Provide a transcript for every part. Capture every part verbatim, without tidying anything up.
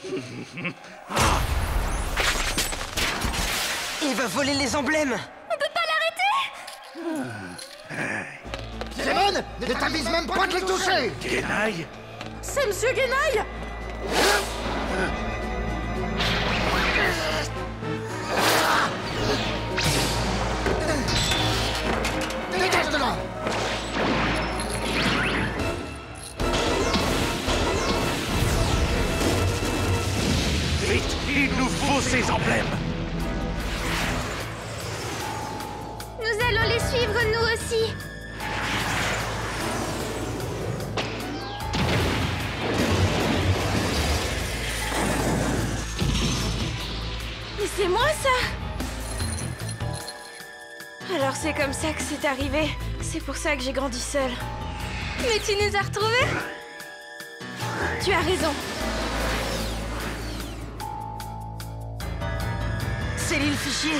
Il va voler les emblèmes. On peut pas l'arrêter. Simone, ne t'avise même pas de les toucher. Genaille. C'est Monsieur Genaille. Dégage de là. Vite, il nous faut ces emblèmes. Nous allons les suivre, nous aussi. Mais c'est moi, ça! Alors c'est comme ça que c'est arrivé. C'est pour ça que j'ai grandi seule. Mais tu nous as retrouvés? Tu as raison. C'est l'île Fichier.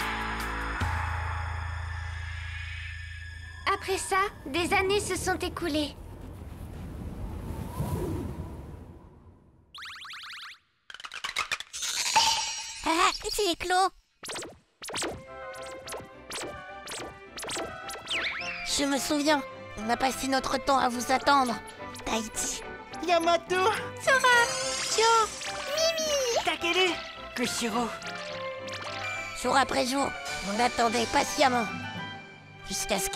Après ça, des années se sont écoulées. Ah, c'est clos. Je me souviens, on a passé notre temps à vous attendre. Tahiti, Yamato. Sora, Tio, Takele. Kushiro. jour après jour, on attendait patiemment. Jusqu'à ce que...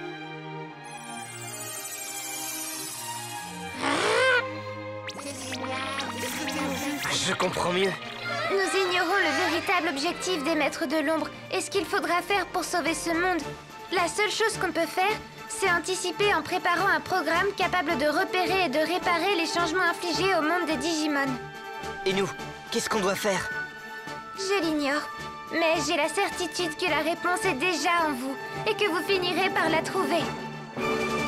Je comprends mieux. Nous ignorons le véritable objectif des Maîtres de l'Ombre et ce qu'il faudra faire pour sauver ce monde. La seule chose qu'on peut faire, c'est anticiper en préparant un programme capable de repérer et de réparer les changements infligés au monde des Digimon. Et nous, qu'est-ce qu'on doit faire? Je l'ignore, mais j'ai la certitude que la réponse est déjà en vous et que vous finirez par la trouver.